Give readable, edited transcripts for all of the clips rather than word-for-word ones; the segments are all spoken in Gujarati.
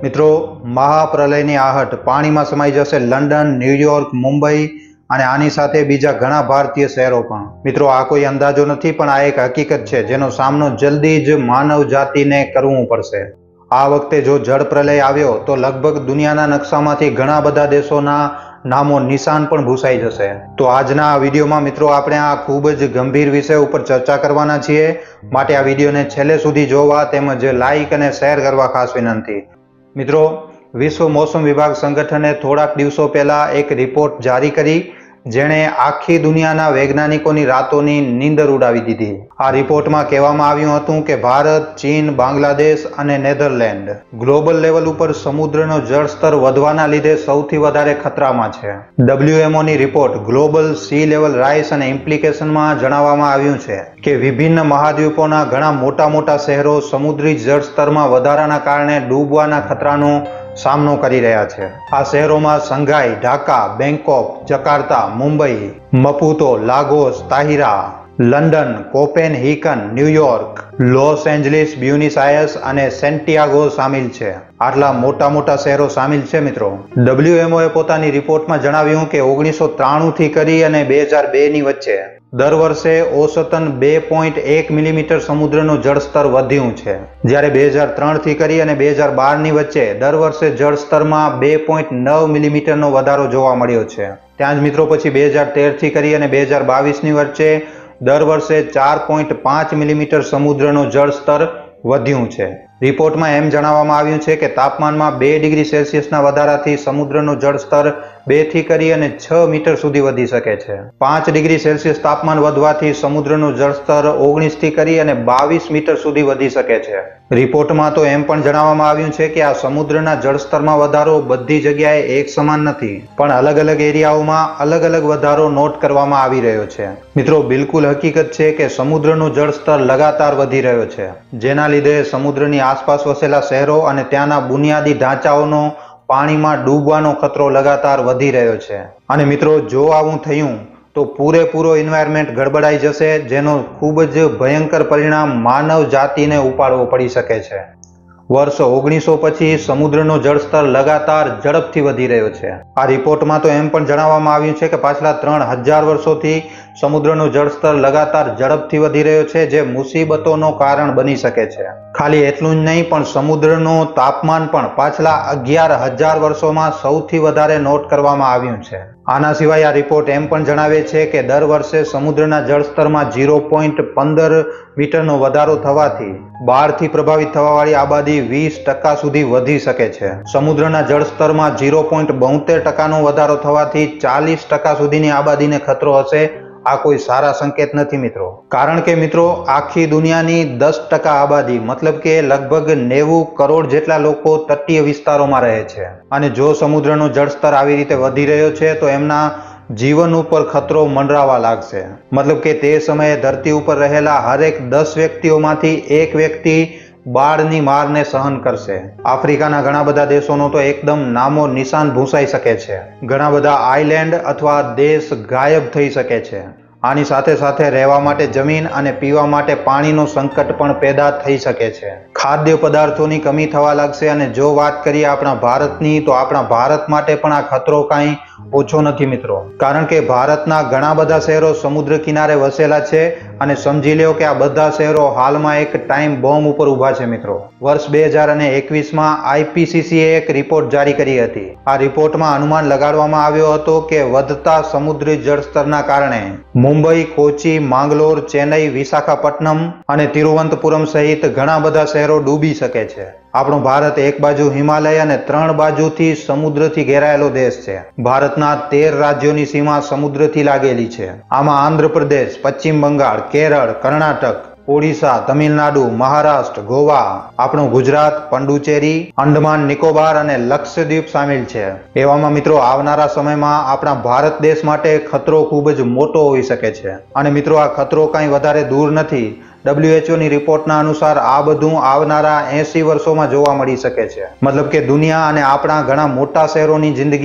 મિત્રો, મહાપ્રલયની આહટ પાણીમાં સમાઈ જશે લંડન, ન્યુયોર્ક, મુંબઈ અને આની સાથે બીજા ઘણા ભારતીય શહેરો પણ. મિત્રો, આ કોઈ અંદાજો નથી, પણ આ એક હકીકત છે જેનો સામનો જલ્દી જ માનવ જાતિને કરવું પડશે. આ વખતે જો જળ પ્રલય આવ્યો તો લગભગ દુનિયાના નકશામાંથી ઘણા બધા દેશોના નામો નિશાન પણ ભૂસાઈ જશે. તો આજના આ વિડીયોમાં મિત્રો આપણે આ ખૂબ જ ગંભીર વિષય ઉપર ચર્ચા કરવાના છીએ. માટે આ વિડીયોને છેલ્લે સુધી જોવા તેમજ લાઈક અને શેર કરવા ખાસ વિનંતી. મિત્રો, વિશ્વ મોસમ વિભાગ સંગઠને થોડાક દિવસો પહેલા એક રિપોર્ટ જારી કરી જેણે આખી દુનિયાના વૈજ્ઞાનિકોની રાતોની નીંદર ઉડાવી દીધી. આ રિપોર્ટમાં કહેવામાં આવ્યું હતું કે ભારત, ચીન, બાંગ્લાદેશ અને નેધરલેન્ડ ગ્લોબલ લેવલ ઉપર સમુદ્રનો જળસ્તર વધવાના લીધે સૌથી વધારે ખતરામાં છે. WMO ની report global sea level rise અને ઇમ્પ્લિકેશનમાં જણાવવામાં આવ્યું છે કે વિભિન્ન મહાદ્વીપોના ઘણા મોટા શહેરો સમુદ્રી જળસ્તરમાં વધારાના કારણે ડૂબવાના ખતરાનો સામનો કરી રહ્યા છે. આ શહેરોમાં Shanghai, Dhaka, Bangkok, Jakarta, Mumbai, Maputo, Lagos, તાહિરા, London, Copenhagen, New York, Los Angeles, Buenos Aires અને સેન્ટિયાગો સામેલ છે. આટલા મોટા શહેરો સામેલ છે. મિત્રો, WMO એ પોતાની રિપોર્ટમાં જણાવ્યું કે 1993 થી કરી અને 2002 ની વચ્ચે દર વર્ષે ઓસતન 2.1 મિલીમીટર સમુદ્રનું જળસ્તર વધ્યું છે, જ્યારે 2003 થી કરી અને 2012 ની વચ્ચે દર વર્ષે જળસ્તરમાં 2.9 મિલીમીટરનો વધારો જોવા મળ્યો છે. ત્યાં જ મિત્રો પછી 2013 થી કરી અને 2022 ની વચ્ચે દર વર્ષે 4.5 મિલીમીટર સમુદ્રનું જળસ્તર વધ્યું છે. રિપોર્ટમાં એમ જણાવવામાં આવ્યું છે કે તાપમાનમાં 2 ડિગ્રી સેલ્સિયસના વધારાથી સમુદ્રનું જળસ્તર 2 થી કરી અને 6 મીટર સુધી વધી શકે છે. 5 ડિગ્રી સેલ્સિયસ તાપમાન વધવાથી સમુદ્રનું જળસ્તર 19 થી કરી અને 22 મીટર સુધી વધી શકે છે. રિપોર્ટમાં તો એમ પણ જણાવવામાં આવ્યું છે કે આ સમુદ્રના જળસ્તરમાં વધારો બધી જગ્યાએ એક સમાન નથી, પણ અલગ અલગ એરિયાઓમાં અલગ અલગ વધારો નોટ કરવામાં આવી રહ્યો છે. મિત્રો, બિલકુલ હકીકત છે કે સમુદ્રનું જળસ્તર લગાતાર વધી રહ્યો છે, જેના લીધે સમુદ્રની આસપાસ વસેલા શહેરો અને ત્યાંના બુનિયાદી ઢાંચાઓનો પાણીમાં ડૂબવાનો ખતરો લગાતાર વધી રહ્યો છે. અને મિત્રો, જો આવું થયું તો પૂરેપૂરો એન્વાયરમેન્ટ ગડબડાઈ જશે, જેનો ખૂબ જ ભયંકર પરિણામ માનવ જાતિને ઉપાડવો પડી શકે છે. વર્ષ 1900 પછી સમુદ્રનો જળસ્તર લગાતાર ઝડપથી વધી રહ્યો છે. આ રિપોર્ટમાં તો એમ પણ જણાવવામાં આવ્યું છે કે પાછલા 3000 વર્ષોથી સમુદ્રનો જળસ્તર લગાતાર ઝડપથી વધી રહ્યો છે, જે મુસીબતોનો કારણ બની શકે છે. ખાલી એટલું જ નહીં, પણ સમુદ્રનું તાપમાન પણ પાછલા 11000 વર્ષોમાં સૌથી વધારે નોટ કરવામાં આવ્યું છે. આના સિવાય આ રિપોર્ટ એમ પણ જણાવે છે કે દર વર્ષે સમુદ્રના જળસ્તરમાં 0.15 મીટરનો વધારો થવાથી બાઢથી પ્રભાવિત થવાવાળી આબાદી 20% સુધી વધી શકે છે. સમુદ્રના જળસ્તરમાં 0.72% વધારો થવાથી 40% સુધીની આબાદીને ખતરો હશે. આ કોઈ સારા સંકેત નથી મિત્રો, કારણ કે મિત્રો આખી દુનિયાની 10% આબાદી મતલબ કે લગભગ 90 કરોડ જેટલા લોકો તટીય વિસ્તારોમાં રહે છે. અને જો સમુદ્રનો જળસ્તર આવી રીતે વધી રહ્યો છે તો એમના જીવન ઉપર ખતરો મંડરાવા લાગશે. મતલબ કે તે સમયે ધરતી ઉપર રહેલા હરેક 10 વ્યક્તિઓમાંથી એક વ્યક્તિ બાળની મારને સહન કરશે. આફ્રિકાના ઘણા બધા દેશોનો તો એકદમ નામો નિશાન ભૂસાઈ શકે છે. ઘણા બધા આઇલેન્ડ અથવા દેશ ગાયબ થઈ શકે છે. આની સાથે સાથે રહેવા માટે જમીન અને પીવા માટે પાણીનો સંકટ પણ પેદા થઈ શકે છે. ખાદ્ય પદાર્થોની કમી થવા લાગશે. અને જો વાત કરીએ આપણા ભારતની, તો આપણા ભારત માટે પણ આ ખતરો કાંઈ ઓછો નથી મિત્રો, કારણ કે ભારતના ઘણા બધા શહેરો સમુદ્ર કિનારે વસેલા છે. અને સમજી લ્યો કે આ બધા શહેરો હાલમાં એક ટાઈમ બોમ્બ ઉપર ઊભા છે મિત્રો. વર્ષ 2021માં IPCC એ એક રિપોર્ટ જારી કરી હતી. આ રિપોર્ટમાં અનુમાન લગાડવામાં આવ્યો હતો કે વધતા સમુદ્રી જળસ્તરના કારણે મુંબઈ, કોચી, માંગલોર, ચેન્નઈ, વિશાખાપટ્ટનમ અને તિરુવનંતપુરમ સહિત ઘણા બધા શહેરો ડૂબી શકે છે. આપણો ભારત એક બાજુ હિમાલય અને 3 બાજુથી સમુદ્રથી ઘેરાયેલો દેશ છે. ભારતના 13 રાજ્યોની સીમા સમુદ્રથી લાગેલી છે. આમાં આંધ્રપ્રદેશ, પશ્ચિમ બંગાળ, કેરળ, કર્ણાટક, ઓડિશા, તમિલનાડુ, મહારાષ્ટ્ર, ગોવા, આપણું ગુજરાત, પુડુચેરી, અંડમાન નિકોબાર અને લક્ષદ્વીપ સામેલ છે. એવામાં મિત્રો આવનારા સમયમાં આપણા ભારત દેશ માટે ખતરો ખૂબ જ મોટો હોઈ શકે છે. અને મિત્રો આ ખતરો કાંઈ વધારે દૂર નથી. WHO ની રિપોર્ટના અનુસાર આ બધું આવનારા 80 વર્ષોમાં જોવા મળી શકે છે. મતલબ કે દુનિયા અને આપણા ઘણા મોટા શહેરોની જિંદગી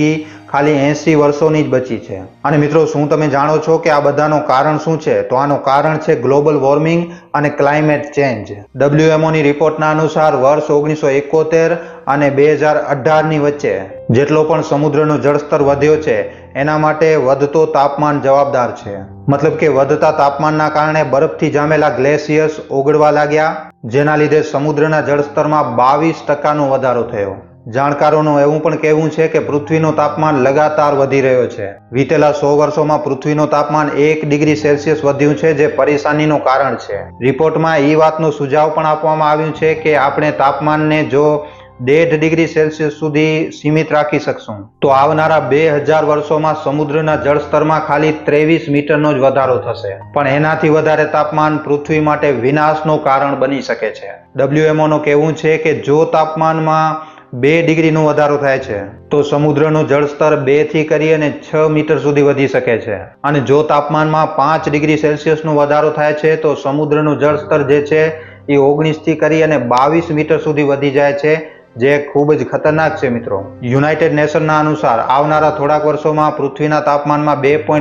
ખાલી 80 વર્ષોની જ બચી છે. અને મિત્રો, શું તમે જાણો છો કે આ બધાનું કારણ શું છે? તો આનું કારણ છે ગ્લોબલ વોર્મિંગ અને ક્લાઇમેટ ચેન્જ. WMO ની રિપોર્ટના અનુસાર વર્ષ 1971 અને 2018 ની વચ્ચે જેટલો પણ સમુદ્રનો જળસ્તર વધ્યો છે એના માટે વધતો તાપમાન જવાબદાર છે. મતલબ કે વધતા તાપમાનના કારણે બરફથી જામેલા ગ્લેશિયર્સ ઓગળવા લાગ્યા, જેના લીધે સમુદ્રના જળસ્તરમાં 22% વધારો થયો. જાણકારોનું એવું પણ કહેવું છે કે પૃથ્વીનું તાપમાન લગાતાર વધી રહ્યો છે. વીતેલા 100 વર્ષોમાં પૃથ્વીનું તાપમાન 1 ડિગ્રી સેલ્સિયસ વધ્યું છે, જે પરેશાનીનું કારણ છે. રિપોર્ટમાં એ વાતનો સુઝાવ પણ આપવામાં આવ્યું છે કે આપણે તાપમાનને જો 1.5 ડિગ્રી સેલ્સિયસ સુધી સીમિત રાખી શકશું તો આવનારા 2000 વર્ષોમાં સમુદ્રના જળસ્તરમાં ખાલી 23 મીટરનો જ વધારો થશે. પણ એનાથી વધારે તાપમાન પૃથ્વી માટે વિનાશનું કારણ બની શકે છે. WMO નું કહેવું છે કે જો તાપમાનમાં 2 ડિગ્રીનો વધારો થાય છે તો સમુદ્રનું જળસ્તર 2 થી કરી અને 6 મીટર સુધી વધી શકે છે. અને જો તાપમાનમાં 5 ડિગ્રી સેલ્સિયસનો વધારો થાય છે તો સમુદ્રનું જળસ્તર જે છે એ 19 થી કરી અને 22 મીટર સુધી વધી જાય છે, જે ખૂબ જ ખતરનાક છે મિત્રો. યુનાઇટેડ નેશનના અનુસાર આવનારા થોડાક વર્ષોમાં પૃથ્વીના તાપમાનમાં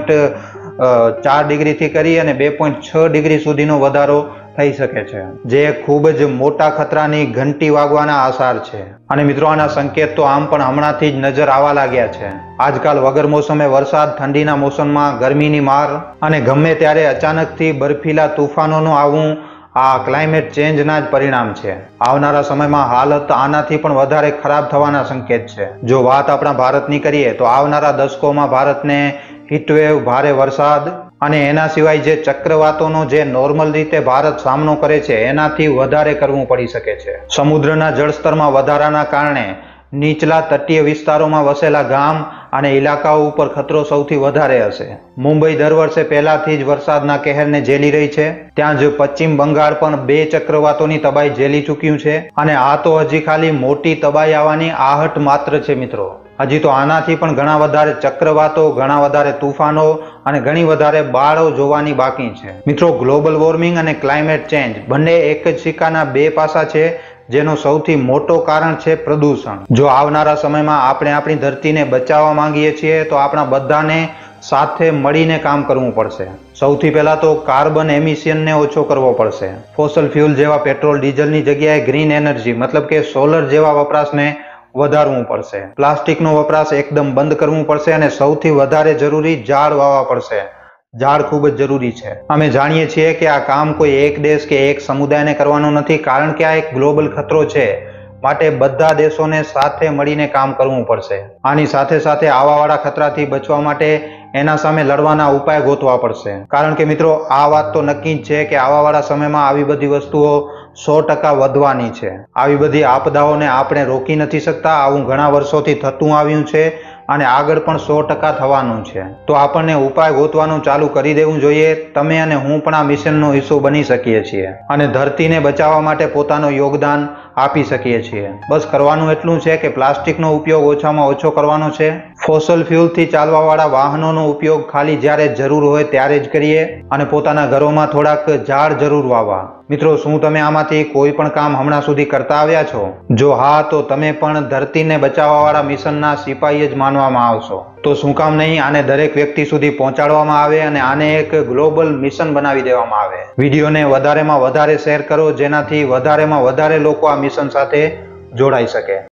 2.4 ડિગ્રીથી કરી અને 2.6 ડિગ્રી સુધીનો વધારો થઈ શકે છે, જે ખૂબ જ મોટા ખતરાની ઘંટી વાગવાના આસાર છે. અને મિત્રો, આના સંકેત તો આમ પણ હમણાંથી જ નજર આવવા લાગ્યા છે. આજકાલ વગર મોસમે વરસાદ, ઠંડીના મોસમમાં ગરમીની માર અને ગમે ત્યારે અચાનકથી બર્ફીલા તોફાનોનું આવવું આ ક્લાઇમેટ ચેન્જના જ પરિણામ છે. આવનારા સમયમાં હાલત આનાથી પણ વધારે ખરાબ થવાના સંકેત છે. જો વાત આપણા ભારતની કરીએ તો આવનારા દશકોમાં ભારતને હીટવેવ, ભારે વરસાદ અને એના સિવાય જે ચક્રવાતોનો જે નોર્મલ રીતે ભારત સામનો કરે છે એનાથી વધારે કરવું પડી શકે છે. સમુદ્રના જળસ્તરમાં વધારાના કારણે નીચલા તટીય વિસ્તારોમાં વસેલા ગામ અને ઇલાકાઓ ઉપર ખતરો સૌથી વધારે હશે. મુંબઈ દર વર્ષે પહેલાથી જ વરસાદના કહેરને ઝેલી રહી છે. ત્યાં જ પશ્ચિમ બંગાળ પણ 2 ચક્રવાતોની તબાહી ઝેલી ચૂક્યું છે. અને આ તો હજી ખાલી મોટી તબાહી આવવાની આહટ માત્ર છે મિત્રો. હજી તો આનાથી પણ ઘણા વધારે ચક્રવાતો, ઘણા વધારે તુફાનો અને ઘણી વધારે બાળો જોવાની બાકી છે. મિત્રો, ગ્લોબલ વોર્મિંગ અને ક્લાઇમેટ ચેન્જ બંને એક જ સિક્કાના 2 પાસા છે, જેનું સૌથી મોટું કારણ છે પ્રદૂષણ. જો આવનારા સમયમાં આપણે આપણી ધરતીને બચાવવા માંગીએ છીએ તો આપણા બધાને સાથે મળીને કામ કરવું પડશે. સૌથી પહેલા તો કાર્બન એમિશનને ઓછો કરવો પડશે. ફોસલ ફ્યુલ જેવા પેટ્રોલ, ડીઝલની જગ્યાએ ગ્રીન એનર્જી મતલબ કે સોલર જેવા વપરાશને વધારવું પડશે. પ્લાસ્ટિકનો વપરાશ એકદમ બંધ કરવું પડશે અને સૌથી વધારે જરૂરી ઝાડ વાવવા પડશે. ઝાડ ખૂબ જ જરૂરી છે. અમે જાણીએ છીએ કે આ કામ કોઈ એક દેશ કે એક સમુદાયને કરવાનું નથી, કારણ કે આ એક ગ્લોબલ ખતરો છે. માટે બધા દેશોને સાથે મળીને કામ કરવું પડશે. આની સાથે સાથે આવાવાળા ખતરાથી બચવા માટે એના સામે લડવાના ઉપાય ગોતવા પડશે. કારણ કે મિત્રો, આ વાત તો નક્કી જ છે કે આવાવાળા સમયમાં આવી બધી વસ્તુઓ 100% વધવાની છે. આવી બધી આપદાઓને આપણે રોકી નથી શકતા. આવું ઘણા વર્ષોથી થતું આવ્યું છે અને આગળ પણ 100% થવાનું છે. તો આપણને ઉપાય ગોતવાનું ચાલુ કરી દેવું જોઈએ. તમે અને હું પણ આ મિશનનો હિસ્સો બની શકીએ છીએ અને ધરતીને બચાવવા માટે પોતાનું યોગદાન આપી શકીએ છીએ. બસ કરવાનું એટલું છે કે પ્લાસ્ટિકનો ઉપયોગ ઓછામાં ઓછો કરવાનો છે. ફોસલ ફ્યુલથી ચાલવાવાળા વાહનોનો ઉપયોગ ખાલી જ્યારે જરૂર હોય ત્યારે જ કરીએ અને પોતાના ઘરોમાં થોડાક ઝાડ જરૂર વાવવા. મિત્રો, શું તમે આમાંથી કોઈ પણ કામ હમણાં સુધી કરતા આવ્યા છો? જો હા, તો તમે પણ ધરતીને બચાવવાવાળા મિશનના સિપાહી જ માનવામાં આવશો. તો શું કામ નહીં આને દરેક વ્યક્તિ સુધી પહોંચાડવામાં આવે અને આને એક ગ્લોબલ મિશન બનાવી દેવામાં આવે. વિડીયોને વધારેમાં વધારે શેર કરો, જેનાથી વધારેમાં વધારે લોકો આ મિશન સાથે જોડાઈ શકે.